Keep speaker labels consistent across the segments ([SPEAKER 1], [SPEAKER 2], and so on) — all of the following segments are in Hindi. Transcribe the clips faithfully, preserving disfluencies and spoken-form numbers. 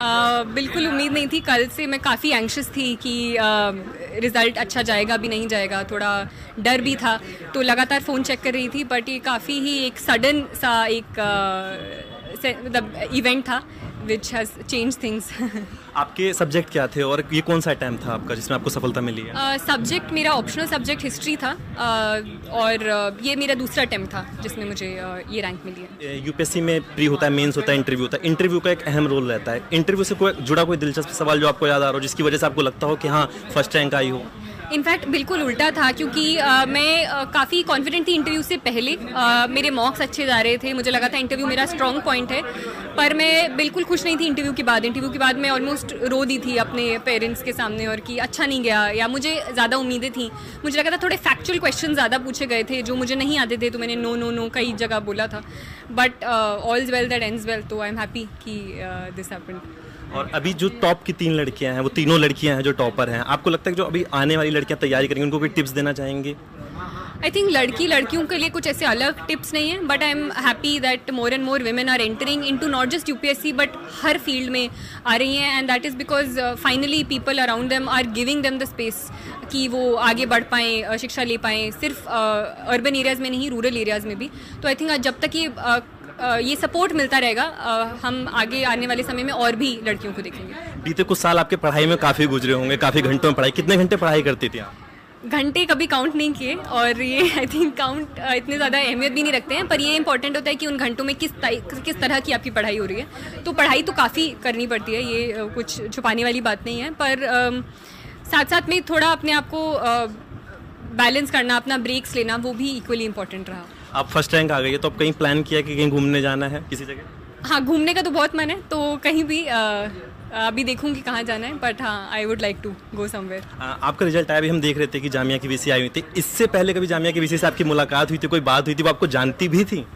[SPEAKER 1] uh, बिल्कुल उम्मीद नहीं थी। कल से मैं काफ़ी एंग्शियस थी कि रिज़ल्ट uh, अच्छा जाएगा भी नहीं जाएगा, थोड़ा डर भी था, तो लगातार फ़ोन चेक कर रही थी। बट ये काफ़ी ही एक सडन सा एक मतलब इवेंट था विच हैज़ चेंज थिंग्स।
[SPEAKER 2] आपके सब्जेक्ट क्या थे और ये कौन सा अटैम्प्ट था आपका जिसमें आपको सफलता मिली है?
[SPEAKER 1] सब्जेक्ट uh, मेरा ऑप्शनल सब्जेक्ट हिस्ट्री था, uh, और uh, ये मेरा दूसरा अटैम्प्ट था जिसमें मुझे uh, ये रैंक मिली है।
[SPEAKER 2] यूपीएससी में प्री होता है, मेंस होता है, इंटरव्यू होता है। इंटरव्यू का एक अहम रोल रहता है। इंटरव्यू से कोई जुड़ा कोई दिलचस्प सवाल जो आपको याद आ रहा हो, जिसकी वजह से आपको लगता हो कि हाँ फर्स्ट रैंक आई हो?
[SPEAKER 1] इनफैक्ट बिल्कुल उल्टा था, क्योंकि आ, मैं आ, काफ़ी कॉन्फिडेंट थी इंटरव्यू से पहले। आ, मेरे मॉक्स अच्छे जा रहे थे, मुझे लगा था इंटरव्यू मेरा स्ट्रॉन्ग पॉइंट है, पर मैं बिल्कुल खुश नहीं थी इंटरव्यू के बाद। इंटरव्यू के बाद मैं ऑलमोस्ट रो दी थी अपने पेरेंट्स के सामने, और कि अच्छा नहीं गया, या मुझे ज़्यादा उम्मीदें थी। मुझे लगा था थोड़े फैक्चुअल क्वेश्चन ज़्यादा पूछे गए थे जो मुझे नहीं आते थे, तो मैंने नो नो नो कई जगह बोला था। But all is well that ends well, तो आई एम हैप्पी कि दिस हैपेंड।
[SPEAKER 2] और अभी जो टॉप की तीन लड़कियां हैं, वो तीनों लड़कियां हैं जो टॉपर हैं, आपको लगता है कि जो अभी आने वाली लड़कियां तैयारी करेंगी उनको कोई टिप्स देना चाहेंगे?
[SPEAKER 1] आई थिंक लड़की लड़कियों के लिए कुछ ऐसे अलग टिप्स नहीं है, but I am happy that more and more women are entering into not just UPSC but हर फील्ड में आ रही हैं। And that is because finally people around them are giving them the space कि वो आगे बढ़ पाएँ, शिक्षा ले पाएँ, सिर्फ अर्बन एरियाज़ में नहीं, रूरल एरियाज़ में भी। तो आई थिंक जब तक ये uh, Uh, ये सपोर्ट मिलता रहेगा, uh, हम आगे आने वाले समय में और भी लड़कियों को देखेंगे।
[SPEAKER 2] बीते कुछ साल आपके पढ़ाई में काफ़ी गुजरे होंगे, काफ़ी घंटों में पढ़ाई, कितने घंटे पढ़ाई करती थी आप?
[SPEAKER 1] घंटे कभी काउंट नहीं किए, और ये आई थिंक काउंट इतने ज़्यादा अहमियत भी नहीं रखते हैं, पर ये इंपॉर्टेंट होता है कि उन घंटों में किस किस तरह की आपकी पढ़ाई हो रही है। तो पढ़ाई तो काफ़ी करनी पड़ती है, ये uh, कुछ छुपाने वाली बात नहीं है, पर uh, साथ साथ में थोड़ा अपने आप को बैलेंस uh, करना, अपना ब्रेक्स लेना, वो भी इक्वली इंपॉर्टेंट रहा।
[SPEAKER 2] आप फर्स्ट रैंक आ गई है, तो अब कहीं प्लान किया कि कहीं घूमने जाना है किसी जगह?
[SPEAKER 1] हाँ, घूमने का तो बहुत मन है, तो कहीं भी आ, अभी देखूंगी कहाँ जाना है, बट हाँ I would like to go somewhere.
[SPEAKER 2] आपका रिजल्ट आया, अभी हम देख रहे थे कि जामिया की वीसी आई हुई थी। इससे पहले कभी जामिया की वीसी से आपकी मुलाकात हुई थी, कोई बात हुई थी, वो आपको जानती भी थी?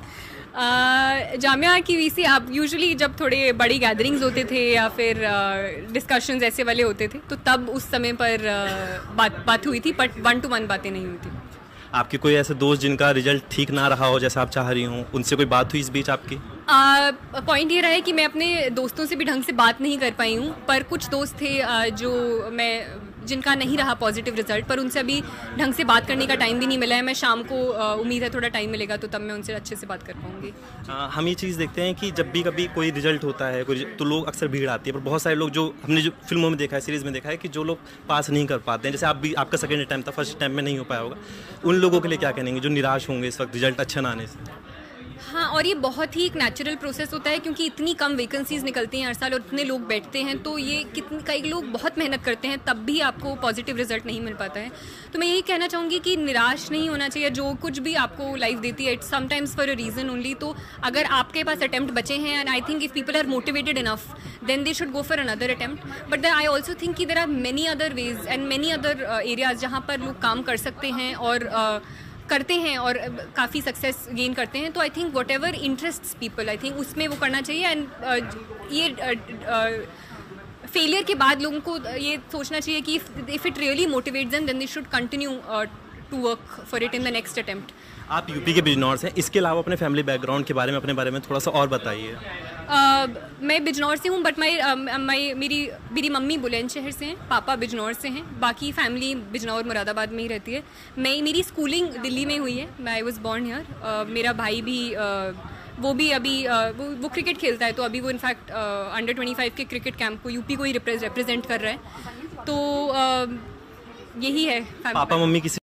[SPEAKER 1] Uh, जामिया की वीसी आप यूजुअली जब थोड़े बड़ी गैदरिंग्स होते थे या फिर डिस्कशंस uh, ऐसे वाले होते थे, तो तब उस समय पर uh, बात बात हुई थी, बट वन टू वन बातें नहीं हुई थी।
[SPEAKER 2] आपके कोई ऐसे दोस्त जिनका रिजल्ट ठीक ना रहा हो जैसा आप चाह रही हो, उनसे कोई बात हुई इस बीच आपकी?
[SPEAKER 1] पॉइंट uh, ये रहा है कि मैं अपने दोस्तों से भी ढंग से बात नहीं कर पाई हूँ, पर कुछ दोस्त थे uh, जो मैं जिनका नहीं रहा पॉजिटिव रिजल्ट, पर उनसे अभी ढंग से बात करने का टाइम भी नहीं मिला है। मैं शाम को uh, उम्मीद है थोड़ा टाइम मिलेगा, तो तब मैं उनसे अच्छे से बात कर पाऊँगी।
[SPEAKER 2] uh, हम ये चीज़ देखते हैं कि जब भी कभी कोई रिजल्ट होता है कोई, तो लोग अक्सर भीड़ आती है, पर बहुत सारे लोग जो हमने जो फिल्मों में देखा है, सीरीज़ में देखा है, कि जो लोग पास नहीं कर पाते हैं, जैसे आप भी, आपका सेकेंड अटैम्प्ट था, फर्स्ट अटैम्प्ट में नहीं हो पाया होगा, उन लोगों के लिए क्या कहेंगे जो निराश होंगे इस वक्त रिजल्ट अच्छा ना आने से?
[SPEAKER 1] हाँ, और ये बहुत ही एक नेचुरल प्रोसेस होता है, क्योंकि इतनी कम वैकेंसीज निकलती हैं हर साल और इतने लोग बैठते हैं, तो ये कितने कई लोग बहुत मेहनत करते हैं, तब भी आपको पॉजिटिव रिजल्ट नहीं मिल पाता है। तो मैं यही कहना चाहूँगी कि निराश नहीं होना चाहिए। जो कुछ भी आपको लाइफ देती है, it's sometimes for a reason only. तो अगर आपके पास अटैम्प्ट बचे हैं, and I think if people are motivated enough, then they should go for another attempt. But I also think कि there are many other ways and many other areas जहाँ पर लोग काम कर सकते हैं और uh, करते हैं और काफ़ी सक्सेस गेन करते हैं। तो I think whatever interests people, I think उसमें वो करना चाहिए। एंड uh, ये फेलियर uh, uh, के बाद लोगों को ये सोचना चाहिए कि if it really motivates them, then they should continue to work for it in the next attempt.
[SPEAKER 2] आप यूपी के बिजनौर से हैं, इसके अलावा अपने फैमिली बैकग्राउंड के बारे में अपने बारे में थोड़ा सा और बताइए।
[SPEAKER 1] uh, मैं बिजनौर से हूँ, बट माई माई मेरी मेरी मम्मी बुलंदशहर से हैं, पापा बिजनौर से हैं, बाकी फैमिली बिजनौर मुरादाबाद में ही रहती है। मैं मेरी स्कूलिंग दिल्ली में हुई है, मैं आई वॉज बॉर्न हियर। मेरा भाई भी uh, वो भी अभी uh, वो, वो क्रिकेट खेलता है, तो अभी वो इनफैक्ट अंडर ट्वेंटी फाइव के क्रिकेट कैंप को यूपी को ही रिप्रेजेंट कर रहा है। तो uh, यही है।
[SPEAKER 2] पापा मम्मी किसी